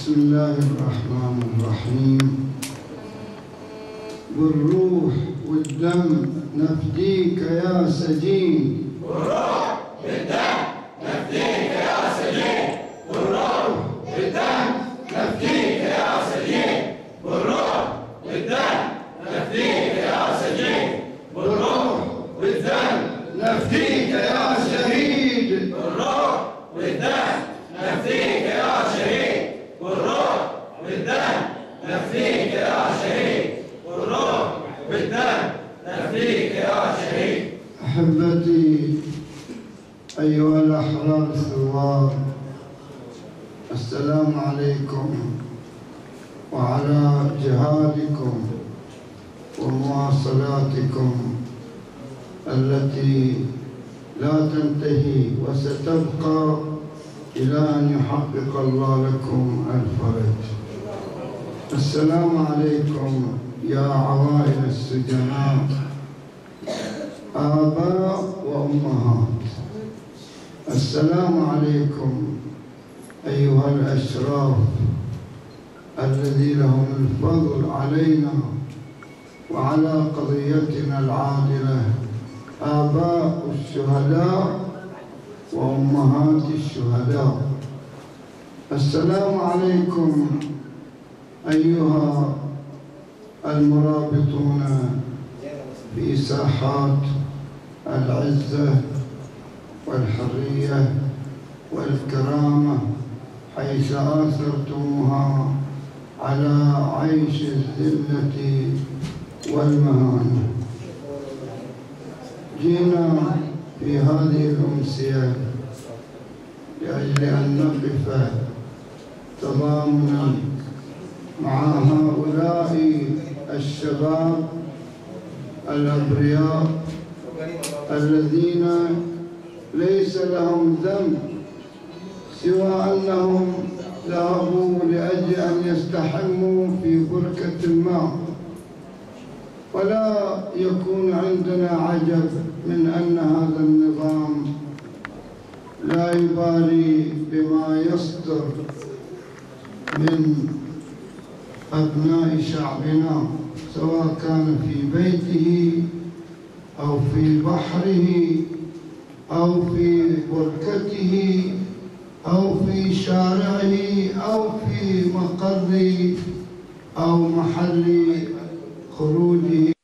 بسم الله الرحمن الرحيم. بالروح والدم نفديك يا سجين، بالروح والدم نفديك يا سجين، بالروح والدم نفديك يا سجين، بالروح والدم نفديك يا سجين، بالروح والدم نفديك يا شهيد، بالروح والدم نفديك يا شهيد، بالروح والدم نفديك يا شهيد، بالروح والدم نفديك يا شهيد. أحبتي أيها الأحرار الثوار، السلام عليكم وعلى جهادكم ومواصلاتكم التي لا تنتهي وستبقى إلى أن يحقق الله لكم الفرج. السلام عليكم يا عوائل السجناء، آباء وأمهات. السلام عليكم أيها الأشراف الذي لهم الفضل علينا وعلى قضيتنا العادلة، آباء الشهداء وأمهات الشهداء. السلام عليكم أيها المرابطون في ساحات العزة والحرية والكرامة، حيث آثرتموها على عيش الذلة والمهانة. جينا في هذه الأمسية لأجل أن نقف تضامنا مع هؤلاء الشباب الأبرياء الذين ليس لهم ذنب سوى أنهم ذهبوا لأجل أن يستحموا في بركة الماء. ولا يكون عندنا عجب من أن هذا النظام لا يبالي بما يصدر من أبناء شعبنا، سواء كان في بيته أو في بحره أو في بركته أو في شارعه أو في مقر أو محل خروجه